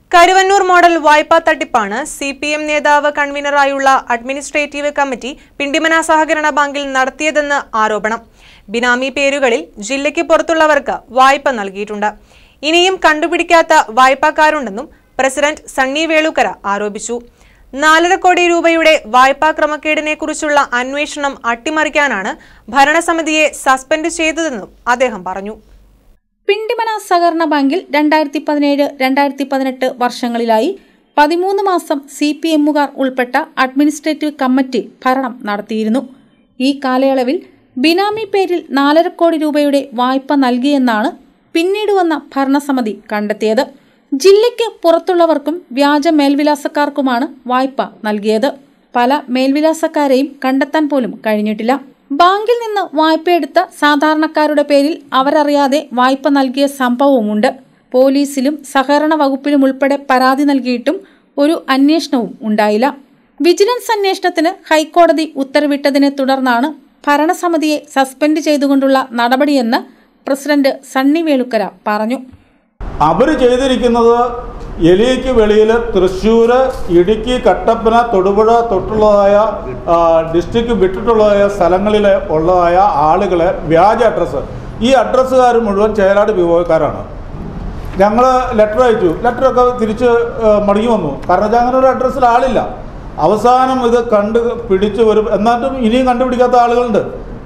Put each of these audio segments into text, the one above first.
Karuvannur model വായ്പാ തട്ടിപ്പാണ് CPM നേതാവ് കൺവീനറായുള്ള അഡ്മിനിസ്ട്രേറ്റീവ് കമ്മിറ്റി പിണ്ടിമന സഹകരണ ബാങ്കിൽ നടത്തിയതെന്ന് ആരോപണം. ബിനാമി പേരുകളിൽ ജില്ലയ്ക്ക് പുറത്തുള്ളവർക്ക് വായ്പ നൽകിയിട്ടുണ്ട്. ഇനിയും കണ്ടുപിടിക്കാത്ത വായ്പാക്കാരുണ്ടെന്നും പ്രസിഡന്റ് സണ്ണി വേളുക്കര ആരോപിച്ചു. 4.5 കോടി രൂപയുടെ വായ്പാ ക്രമക്കേടിനെക്കുറിച്ചുള്ള അന്വേഷണം അട്ടിമറിക്കാനാണ് ഭരണസമിതിയെ സസ്പെൻഡ് ചെയ്തതെന്നും അദ്ദേഹം പറഞ്ഞു. പിണ്ടിമന സഹകരണ ബാങ്കിൽ 2017-2018 വർഷങ്ങളിലായി 13 മാസം CPMകാർ ഉൾപ്പെട്ട അഡ്മിനിസ്ട്രേറ്റീവ് കമ്മിറ്റി ഭരണം നടത്തിയിരുന്നു. ഈ കാലയളവിൽ ബിനാമി പേരിൽ 4.5 കോടി രൂപയുടെ വായ്പ നൽകിയെന്നാണ് പിന്നീട് വന്ന ഭരണസമിതി കണ്ടെത്തിയത്. ജില്ലയ്ക്ക് പുറത്തുള്ളവർക്കും വ്യാജ മേൽവിലാസക്കാർക്കുമാണ് വായ്പ നൽകിയത്. പല മേൽവിലാസക്കാരെയും കണ്ടെത്താൻ പോലും കഴിഞ്ഞിട്ടില്ല. ബാങ്കിൽ നിന്ന് വായ്പയെടുത്ത സാധാരണക്കാരുടെ പേരിൽ അവരറിയാതെ വായ്പ നൽകിയ സംഭവവുമുണ്ട്. പോലീസിലും സഹകരണ വകുപ്പിലും ഉൾപ്പെടെ പരാതി നൽകിയിട്ടും ഒരു അന്വേഷണവും ഉണ്ടായില്ല. വിജിലൻസ് അന്വേഷണത്തിന് ഹൈക്കോടതി ഉത്തരവിട്ടതിനെ തുടർന്നാണ് ഭരണസമിതിയെ സസ്പെൻഡ് ചെയ്തുകൊണ്ടുള്ള നടപടിയെന്ന് പ്രസിഡന്റ് സണ്ണി വേളുക്കര പറഞ്ഞു. അവർ ചെയ്തിരിക്കുന്നത് എലിക്ക് വെളിയിൽ തൃശ്ശൂർ, ഇടുക്കി, കട്ടപ്പന, തൊടുപുഴ തൊട്ടുള്ളതായ ഡിസ്ട്രിക്ട് വിട്ടിട്ടുള്ളതായ സ്ഥലങ്ങളിൽ ഉള്ളതായ ആളുകളെ വ്യാജ അഡ്രസ്സ്, ഈ അഡ്രസ്സുകാർ മുഴുവൻ ചേലാട് വിഭവക്കാരാണ്. ഞങ്ങൾ ലെറ്റർ അയച്ചു, ലെറ്ററൊക്കെ തിരിച്ച് മടങ്ങി വന്നു. കാരണം അങ്ങനെ ഒരു അഡ്രസ്സിൽ ആളില്ല. അവസാനം ഇത് പിടിച്ച് വരും. എന്നാലും ഇനിയും കണ്ടുപിടിക്കാത്ത ആളുകളുണ്ട്.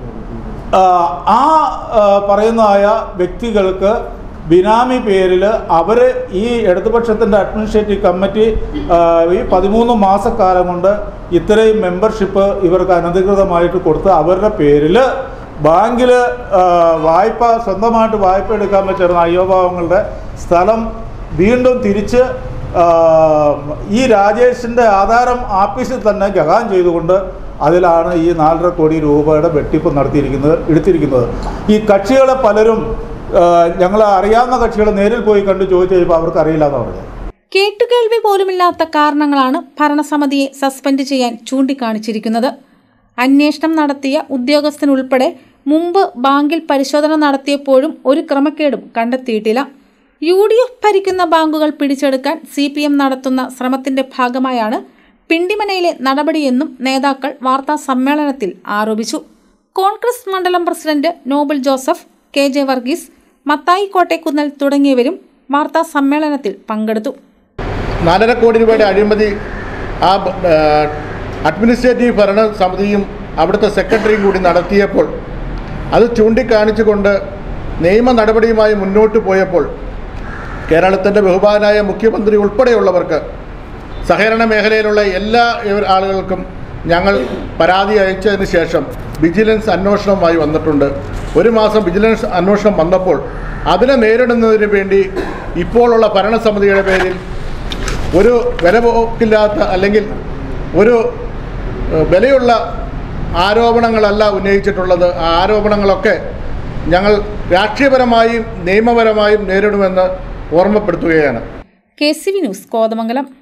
ആ പറയുന്നതായ വ്യക്തികൾക്ക് ബിനാമി പേരിൽ അവർ ഈ ഇടതുപക്ഷത്തിൻ്റെ അഡ്മിനിസ്ട്രേറ്റീവ് കമ്മിറ്റി ഈ 13 മാസക്കാലം കൊണ്ട് ഇത്രയും മെമ്പർഷിപ്പ് ഇവർക്ക് അനധികൃതമായിട്ട് കൊടുത്ത് അവരുടെ പേരിൽ ബാങ്കിൽ വായ്പ സ്വന്തമായിട്ട് വായ്പ എടുക്കാൻ പറ്റുന്ന അയ്യോഭാവങ്ങളുടെ സ്ഥലം വീണ്ടും തിരിച്ച് ഈ രാജേഷിൻ്റെ ആധാരം ആഫീസിൽ തന്നെ ഗഹാൻ ചെയ്തുകൊണ്ട് അതിലാണ് ഈ 4.5 കോടി രൂപയുടെ വെട്ടിപ്പ് എടുത്തിരിക്കുന്നത്. ഈ കക്ഷികളെ പലരും ഞങ്ങൾ അറിയാവുന്ന കക്ഷികൾ നേരിൽ പോയി കണ്ടു ചോദിച്ചു കഴിഞ്ഞപ്പോൾ അവർക്ക് അറിയില്ല എന്ന് പറഞ്ഞു. കേട്ടുകേൾവി പോലുമില്ലാത്ത കാരണങ്ങളാണ് ഭരണസമിതിയെ സസ്പെൻഡ് ചെയ്യാൻ ചൂണ്ടിക്കാണിച്ചിരിക്കുന്നത്. അന്വേഷണം നടത്തിയ ഉദ്യോഗസ്ഥനുൾപ്പെടെ മുമ്പ് ബാങ്കിൽ പരിശോധന നടത്തിയപ്പോഴും ഒരു ക്രമക്കേടും കണ്ടെത്തിയിട്ടില്ല. UDF ഭരിക്കുന്ന ബാങ്കുകൾ പിടിച്ചെടുക്കാൻ CPM നടത്തുന്ന ശ്രമത്തിന്റെ ഭാഗമായാണ് പിണ്ടിമനയിലെ നടപടിയെന്നും നേതാക്കൾ വാർത്താ സമ്മേളനത്തിൽ ആരോപിച്ചു. കോൺഗ്രസ് മണ്ഡലം പ്രസിഡന്റ് നോബൽ ജോസഫ്, KJ വർഗീസ്, മത്തായി കോട്ടേക്കുന്നൽ തുടങ്ങിയവരും വാർത്താ സമ്മേളനത്തിൽ പങ്കെടുത്തു. 4.5 കോടി രൂപയുടെ അഴിമതി ആ അഡ്മിനിസ്ട്രേറ്റീവ് ഭരണസമിതിയും അവിടുത്തെ സെക്രട്ടറിയും കൂടി നടത്തിയപ്പോൾ അത് ചൂണ്ടിക്കാണിച്ചുകൊണ്ട് നിയമ നടപടിയുമായി മുന്നോട്ട് പോയപ്പോൾ കേരളത്തിൻ്റെ ബഹുമാനായ മുഖ്യമന്ത്രി ഉൾപ്പെടെയുള്ളവർക്ക് സഹകരണ മേഖലയിലുള്ള എല്ലാ ആളുകൾക്കും ഞങ്ങൾ പരാതി അയച്ചതിന് ശേഷം വിജിലൻസ് അന്വേഷണവുമായി വന്നിട്ടുണ്ട്. 1 മാസം വിജിലൻസ് അന്വേഷണം വന്നപ്പോൾ അതിനെ നേരിടുന്നതിന് വേണ്ടി ഇപ്പോഴുള്ള ഭരണസമിതിയുടെ പേരിൽ ഒരു വിലപോക്കില്ലാത്ത അല്ലെങ്കിൽ ഒരു വിലയുള്ള ആരോപണങ്ങളല്ല ഉന്നയിച്ചിട്ടുള്ളത്. ആ ആരോപണങ്ങളൊക്കെ ഞങ്ങൾ രാഷ്ട്രീയപരമായും നിയമപരമായും നേരിടുമെന്ന് ഓർമ്മപ്പെടുത്തുകയാണ്. KCV news, Kothamangalam.